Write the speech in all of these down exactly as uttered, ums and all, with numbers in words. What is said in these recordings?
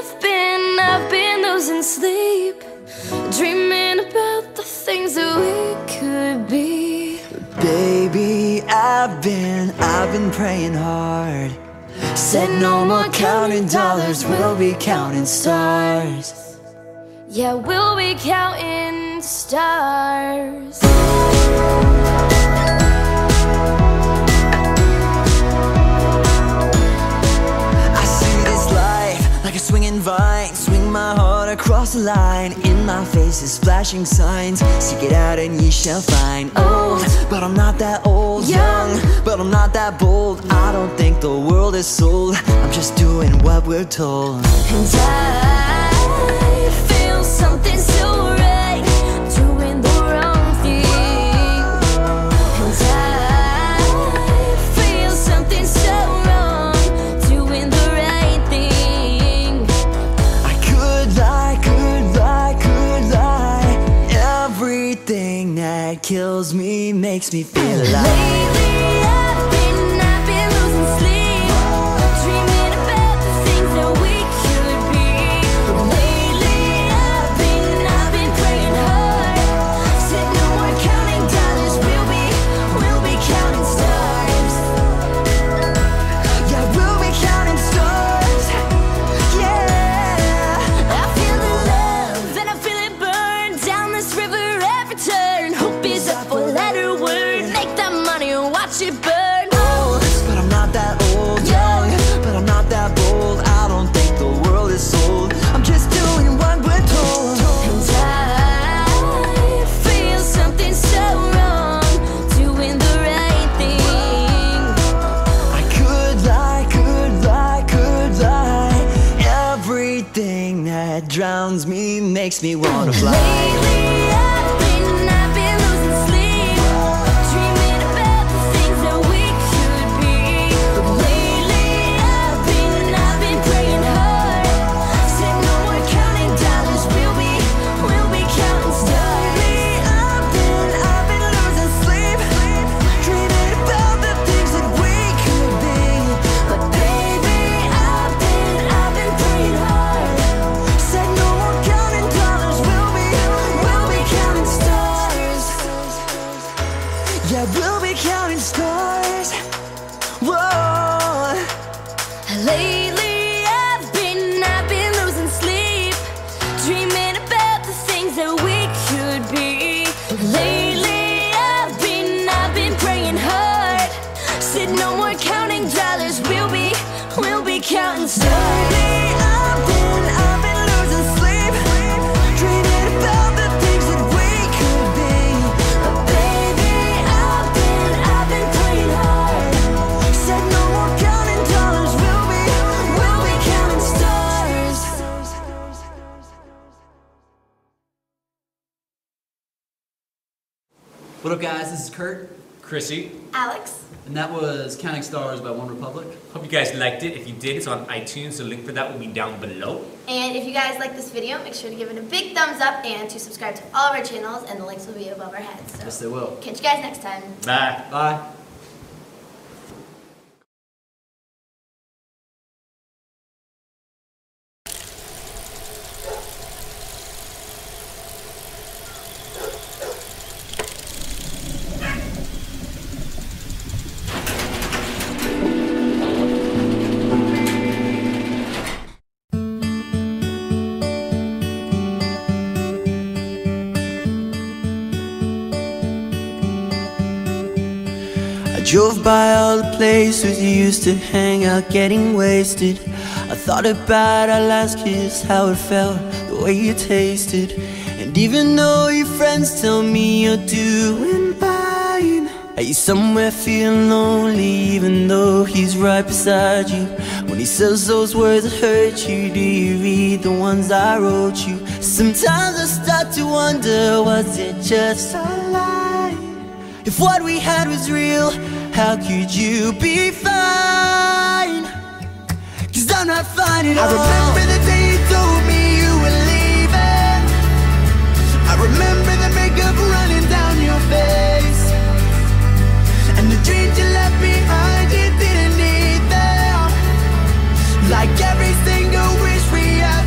I've been, I've been losing sleep, dreaming about the things that we could be. Baby, I've been, I've been praying hard. Said no more counting dollars, we'll be counting stars. Yeah, we'll be counting stars. I see this life like a swinging vine, swing my heart across the line. In my face is flashing signs, seek it out and ye shall find. Old, but I'm not that old. Young, but I'm not that bold. I don't think the world is sold, I'm just doing what we're told. And I feel something so right, doing the wrong thing. And I feel something so wrong, doing the right thing. I could lie, could lie, could lie. Everything that kills me makes me feel alive. Lately I've been, I've been losing sleep, dreaming about the things that we could be. Lately I've been, I've been praying hard. Said no more counting dollars, we'll be, we'll be counting stars. Yeah, we'll be counting stars. Yeah, I feel the love and I feel it burn down this river every turn. Hope is a four-letter word, make that money and watch it burn. old, but I'm not that old. Young, but I'm not that bold. I don't think the world is sold, I'm just doing what we're told. And I feel something so wrong, doing the right thing. I could lie, could lie, could lie. Everything that drowns me makes me wanna fly. Lately I've been, I've been losing sleep, dreaming about the things that we could be. Lately I've been, I've been praying hard. Said no more counting dollars, we'll be, we'll be counting stars. I've been, I've been losing sleep, dreaming about the things that we could be. But baby, I've been, I've been praying hard. Said no more counting dollars, we'll be, we'll be counting stars. Yeah, we'll be counting stars. Whoa. Lately I've been, I've been losing sleep, dreaming about the things that we could be. Lately I've been, I've been praying hard. Said no more counting dollars, we'll be, we'll be counting stars. I've been, I've been losing sleep, dreaming about the things that we could be. But baby, I've been, I've been praying hard. Said no more counting dollars, we'll be, we'll be counting stars. What up, guys? This is Kurt, Chrissy. Alex? and that was Counting Stars by One Republic. Hope you guys liked it. If you did, it's on iTunes. The link for that will be down below. And if you guys like this video, make sure to give it a big thumbs up and to subscribe to all of our channels, and the links will be above our heads. So Yes, they will. catch you guys next time. Bye. Bye. Drove by all the places you used to hang out getting wasted. I thought about our last kiss, how it felt, the way you tasted. And even though your friends tell me you're doing fine, are you somewhere feeling lonely even though he's right beside you? When he says those words that hurt you, do you read the ones I wrote you? Sometimes I start to wonder, was it just a lie? If what we had was real, how could you be fine? Cause I'm not fine at all. I remember the day you told me you were leaving. I remember the makeup running down your face, and the dreams you left behind you didn't need them. Like every single wish we have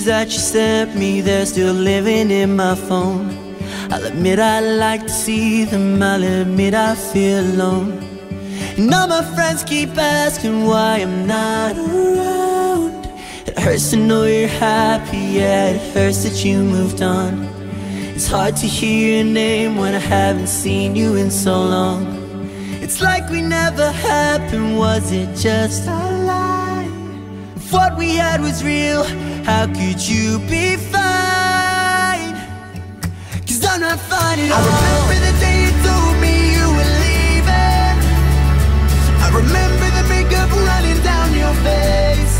that you sent me, they're still living in my phone. I'll admit I like to see them, I'll admit I feel alone. And all my friends keep asking why I'm not around. It hurts to know you're happy, yeah, it hurts that you moved on. It's hard to hear your name when I haven't seen you in so long. It's like we never happened, was it just a lie? If what we had was real, how could you be fine? Cause I'm not fine at all. I remember the day you told me you were leaving. I remember the makeup running down your face,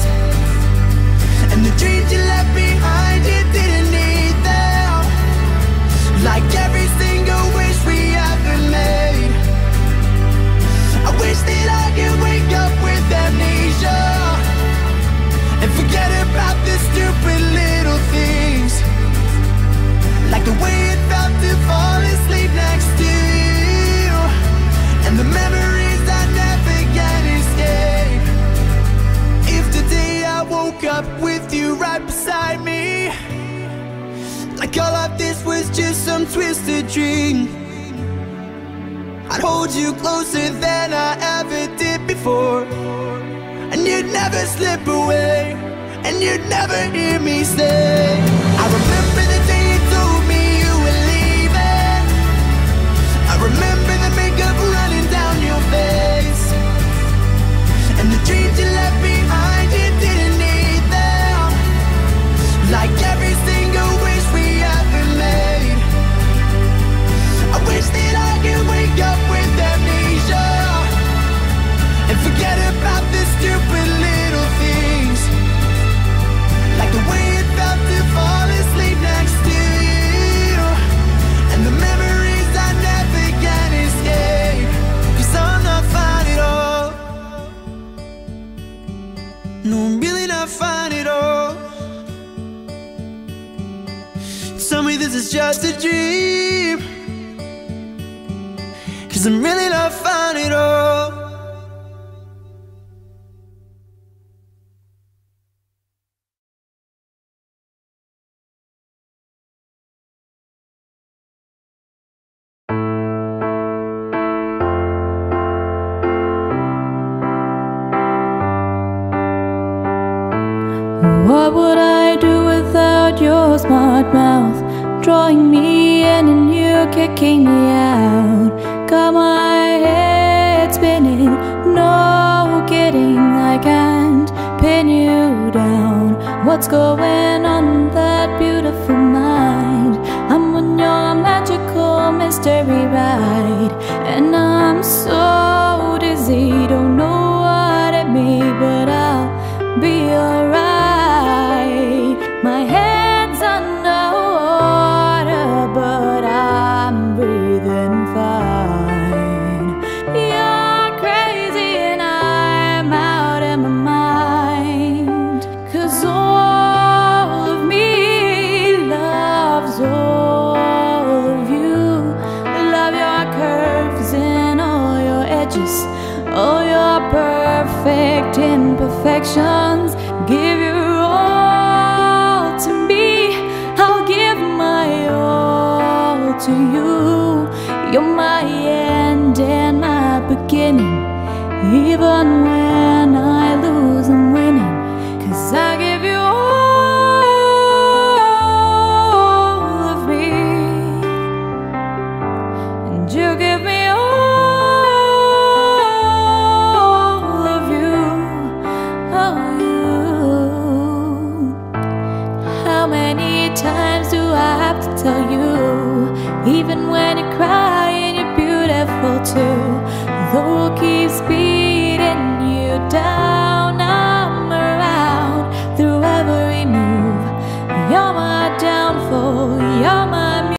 and the dreams you left behind, you didn't need them. Like every single wish we ever made. I wish that I could wake up with amnesia and forget about the stupid little things, like the way it felt to fall asleep next to you, and the memories I never can escape. If today I woke up with you right beside me, like all of this was just some twisted dream, I'd hold you closer than I ever did before, and you'd never slip away, and you'd never hear me say, I remember the day you told me you were leaving. I remember the makeup running down your face, and the dreams you left behind, you didn't need them. Like every single wish we ever made. I wish that I could wake up with amnesia and forget about the stupid little things, like the way it felt to fall asleep next to you, and the memories I never can escape. Cause I'm not fine at all. No, I'm really not fine at all. Tell me this is just a dream, cause I'm really not fine at all. What would I do without your smart mouth, drawing me in and you kicking me out? Got my head spinning, no kidding, I can't pin you down. What's going on in that beautiful mind? I'm on your magical mystery ride, and I'm so dizzy, don't know what it means, but I'll be alright. My head's underwater, but I'm breathing fine. You're crazy and I'm out of my mind, cause all of me loves all of you. Love your curves and all your edges, all your perfect imperfections. Give your all to me, I'll give my all to you. You're my end and my beginning, even when